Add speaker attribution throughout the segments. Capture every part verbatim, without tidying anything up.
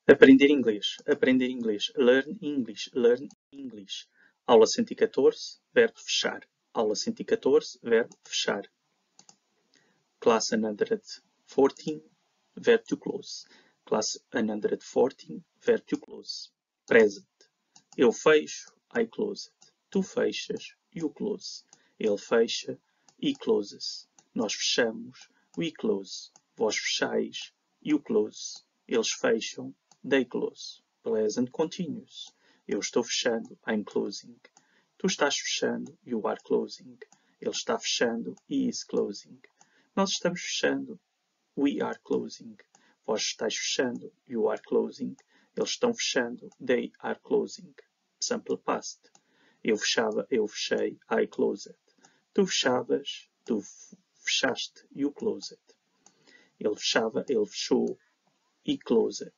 Speaker 1: Aprender inglês, aprender inglês. Learn English, learn English. Aula cento e catorze, verbo fechar. Aula cento e catorze, verbo fechar. Class one hundred fourteen, verb to close. Class one hundred fourteen, verb to close. Present. Eu fecho, I close it. Tu fechas, you close. Ele fecha, he closes. Nós fechamos, we close. Vós fechais, you close. Eles fecham, they close. Present continuous. Eu estou fechando, I'm closing. Tu estás fechando, you are closing. Ele está fechando, he is closing. Nós estamos fechando, we are closing. Vós estáis fechando, you are closing. Eles estão fechando, they are closing. Simple past. Eu fechava, eu fechei, I closed. Tu fechavas, tu fechaste, you closed. Ele fechava, ele fechou, he closed.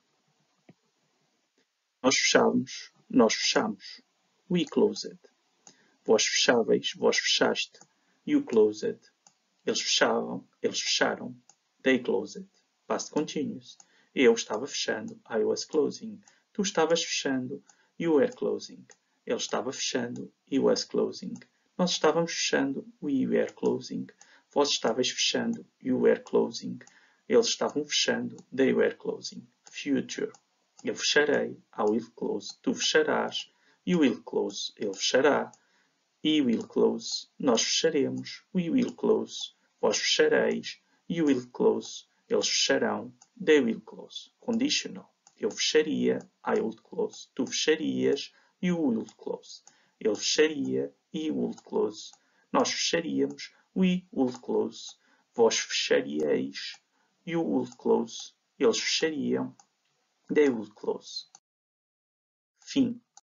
Speaker 1: Nós fechávamos, nós fechamos, we closed. Vós fecháveis, vós fechaste, you closed. Eles fechavam, eles fecharam, they closed. Past continuous. Eu estava fechando, I was closing. Tu estavas fechando, you were closing. Ele estava fechando, he was closing. Nós estávamos fechando, we were closing. Vós estavais fechando, you were closing. Eles estavam fechando, they were closing. Future. Eu fecharei, I will close. Tu fecharás, you will close. Ele fechará, he will close. Nós fecharemos, we will close. Vós fechareis, you will close. Eles fecharão, they will close. Conditional. Eu fecharia, I would close. Tu fecharias, you will close. Ele fecharia, he would close. Nós fecharíamos, we would close. Vós fecharíeis, you would close. Eles fechariam, they would close. Fim.